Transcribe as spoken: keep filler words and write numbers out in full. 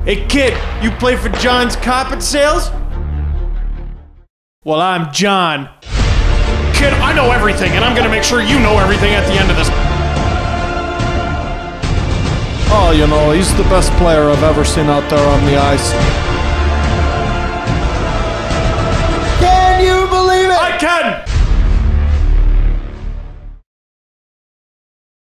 Hey kid, you play for John's Carpet Sales? Well, I'm John. Kid, I know everything, and I'm gonna make sure you know everything at the end of this. Oh, you know, he's the best player I've ever seen out there on the ice.